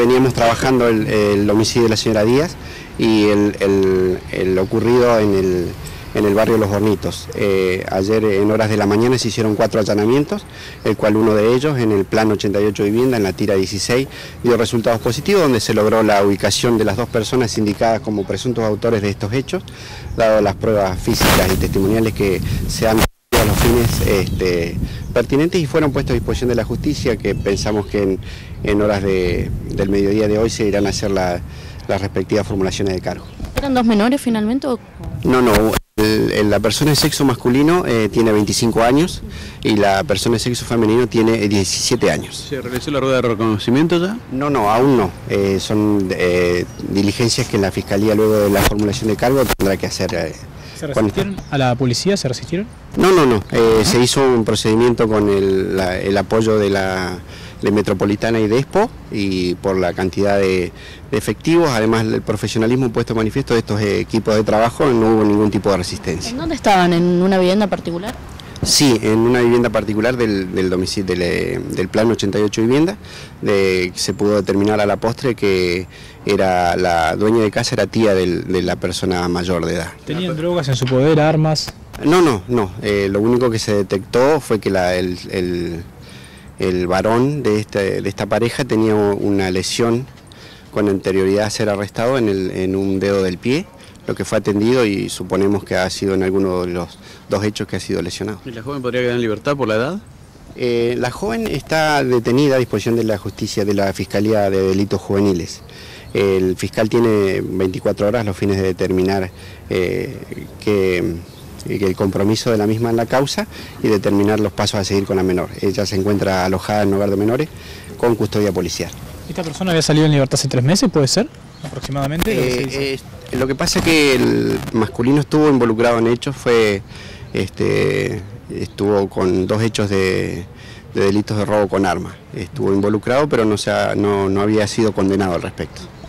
veníamos trabajando el homicidio de la señora Díaz y el ocurrido en el barrio Los Hornitos. Ayer en horas de la mañana se hicieron 4 allanamientos, el cual uno de ellos en el plan 88 vivienda, en la tira 16, dio resultados positivos, donde se logró la ubicación de las 2 personas indicadas como presuntos autores de estos hechos, dado las pruebas físicas y testimoniales que se han a los fines pertinentes y fueron puestos a disposición de la justicia, que pensamos que en horas del mediodía de hoy se irán a hacer las respectivas formulaciones de cargo. ¿Eran 2 menores finalmente? No, la persona de sexo masculino tiene 25 años y la persona de sexo femenino tiene 17 años. ¿Se realizó la rueda de reconocimiento ya? No, aún no. Son diligencias que la Fiscalía, luego de la formulación de cargo, tendrá que hacer. ¿Se resistieron a la policía? ¿Se resistieron? No. Se hizo un procedimiento con el apoyo de Metropolitana y de Expo, y por la cantidad de efectivos, además del profesionalismo puesto de manifiesto de estos equipos de trabajo, no hubo ningún tipo de resistencia. ¿En dónde estaban? ¿En una vivienda particular? Sí, en una vivienda particular del domicilio del plan 88 vivienda, se pudo determinar a la postre que era la dueña de casa, era tía de la persona mayor de edad. ¿Tenían drogas en su poder, armas? No. Lo único que se detectó fue que el varón de esta pareja tenía una lesión con anterioridad a ser arrestado en un dedo del pie, lo que fue atendido y suponemos que ha sido en alguno de los 2 hechos que ha sido lesionado. ¿Y la joven podría quedar en libertad por la edad? La joven está detenida a disposición de la justicia, de la Fiscalía de Delitos Juveniles. El fiscal tiene 24 horas los fines de determinar que el compromiso de la misma en la causa y determinar los pasos a seguir con la menor. Ella se encuentra alojada en un hogar de menores con custodia policial. ¿Esta persona había salido en libertad hace 3 meses, puede ser? ¿Aproximadamente? Lo que pasa es que el masculino estuvo involucrado en hechos, estuvo con 2 hechos de delitos de robo con arma. Estuvo involucrado, pero no había sido condenado al respecto.